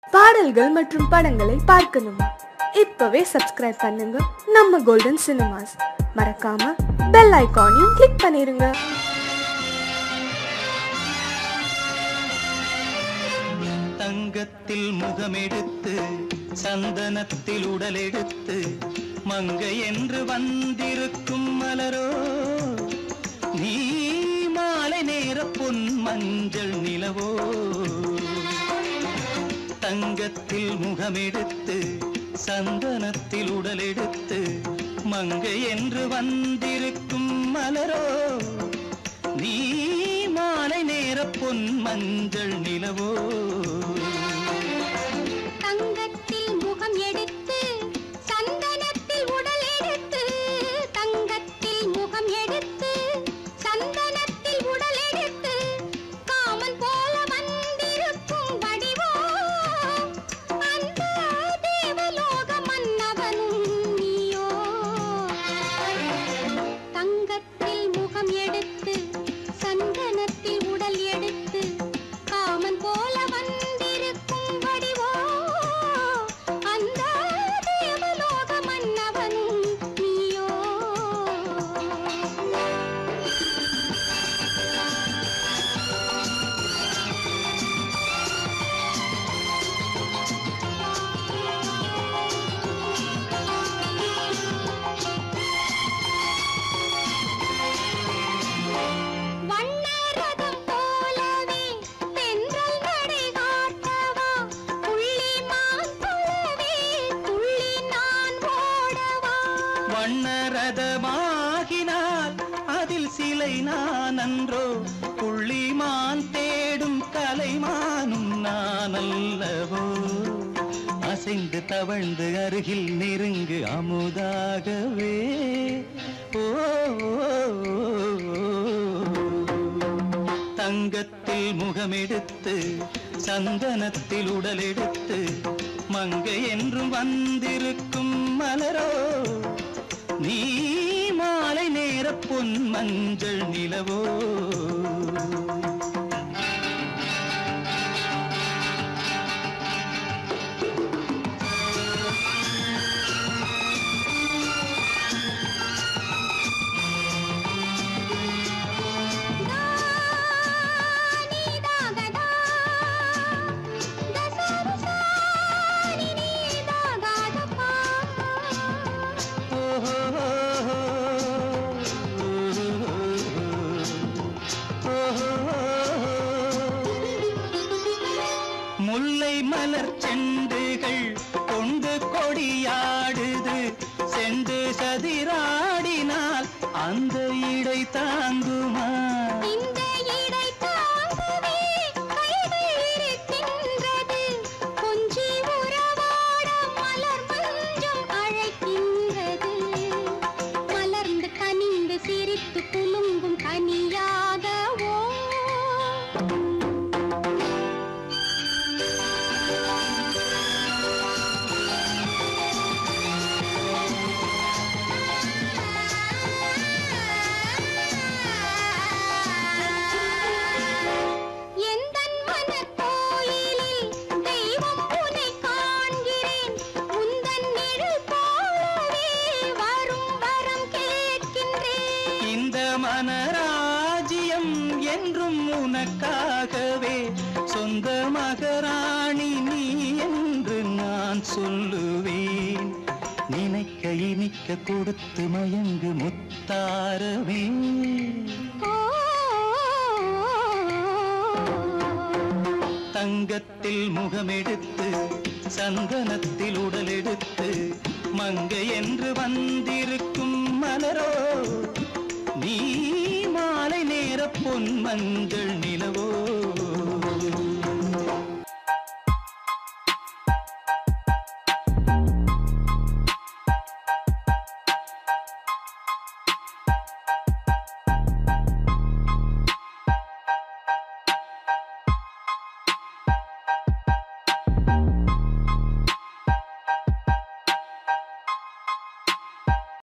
பாடல்கள் மற்றும் படங்களை பார்க்கணுமா? இப்பவே சப்ஸ்கிரைப் பண்ணுங்க நம்ம கோல்டன் சினிமாஸ். மறக்காம பெல் ஐகானையும் கிளிக் பண்ணிருங்க. தங்கத்தில் முகமெடுத்து சந்தனத்தில் உடலெடுத்து மங்கை என்று வந்திருக்கும் மலரோ நீ மாலை நேர பொன் மஞ்சள் நிலவோ. தங்கத்தில் முகமெடுத்து சந்தனத்தில் உடலெடுத்து மங்கை என்று வந்திருக்கும் மலரோ நீ மாலை நேர பொன் மஞ்சள் நிலவோ. தங்கத்தில் முகம் எடுத்து சந்தனத்தில் உடல் எடுத்து தங்கத்தில் முகம் எடுத்து சந்தனத்தில் உடல் எடுத்து காமன் போல வந்திருக்கும் வடிவோ அந்த தேவலோக மன்னவனும் நீயோ. தங்கத்தில் முகம் எடுத்து சந்தனத்தில் உடல் எடுத்து காமன் போல வந்திருக்கும் வடிவோ அந்த தேவலோக மன்னவனும் நீயோ. வண்ணரதம் போலவே தென்றல் நடை காட்டவா புள்ளிமான் போலவே துள்ளி நான் ஓடவா. வண்ணரதமாகினால் அதில் சிலை நான் அன்றோ புள்ளிமான் தேடும் கலைமானும் நான் அல்லவோ. அசைந்து தவழ்ந்து அருகில் நெருங்கு அமுதாகவே ஓ. தங்கத்தில் முகமெடுத்து சந்தனத்தில் உடலெடுத்து மங்கை என்றும் வந்திருக்கும் மலரோ நீ மாலை நேர பொன் மஞ்சள் நிலவோ. முல்லை மலர் செண்டுகள் கொண்டு கொடியாடுது செண்டு சதிராடினால் அந்த இடை தாங்குமா. இந்த இடை தாங்குவே கைகள் இருக்கின்றது கொஞ்சி உறவாட மலர் மஞ்சம் அழைக்கின்றது. மலர்ந்து கனிந்து சிரித்து குலுங்கும் கனியாகவோ. எந்தன் மனக்கோயிலில் தெய்வம் உன்னை காண்கிறேன் உந்தன் நிழல் போலவே வரும் வரம் கேட்கின்றேன். இந்த மனராஜ்யம் என்றும் உனக்காகவே சொந்த மகராணி நீ என்று நான் சொல்லுவேன். நினைக்க இனிக்க கொடுத்து மயங்கு முத்தாரவே. தங்கத்தில் முகமெடுத்து சந்தனத்தில் உடலெடுத்து மங்கை என்று வந்திருக்கும் மலரோ நீ மாலை நேர பொன் மஞ்சள் நிலவோ.